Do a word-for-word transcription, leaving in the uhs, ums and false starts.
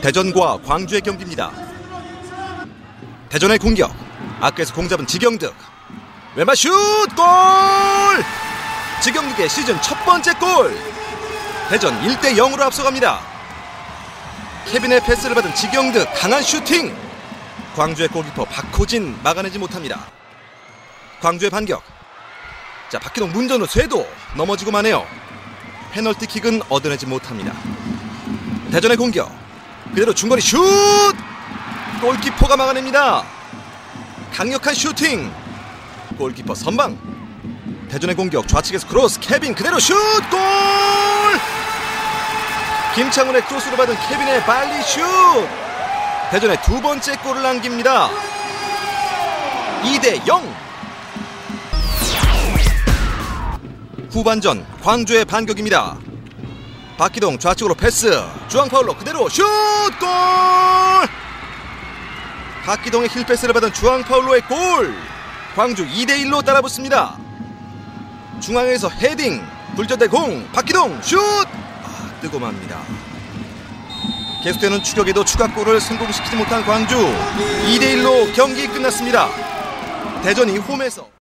대전과 광주의 경기입니다. 대전의 공격. 아크에서 공 잡은 지경득. 왼발 슛! 골! 지경득의 시즌 첫 번째 골! 대전 일 대 영으로 앞서갑니다. 케빈의 패스를 받은 지경득 강한 슈팅! 광주의 골키퍼 박호진 막아내지 못합니다. 광주의 반격. 자, 박기동 문전우 쇄도 넘어지고 마네요. 페널티킥은 얻어내지 못합니다. 대전의 공격. 그대로 중거리 슛! 골키퍼가 막아냅니다. 강력한 슈팅. 골키퍼 선방. 대전의 공격. 좌측에서 크로스. 케빈 그대로 슛! 골! 김창훈의 크로스로 받은 케빈의 발리 슛! 대전의 두 번째 골을 남깁니다. 이 대 영. 후반전 광주의 반격입니다. 박기동 좌측으로 패스. 주앙파울로 그대로 슛! 골! 박기동의 힐패스를 받은 주앙파울로의 골! 광주 이 대 일로 따라붙습니다. 중앙에서 헤딩. 불전대 공. 박기동 슛! 아, 뜨고 맙니다. 계속되는 추격에도 추가골을 성공시키지 못한 광주. 이 대 일로 경기 끝났습니다. 대전이 홈에서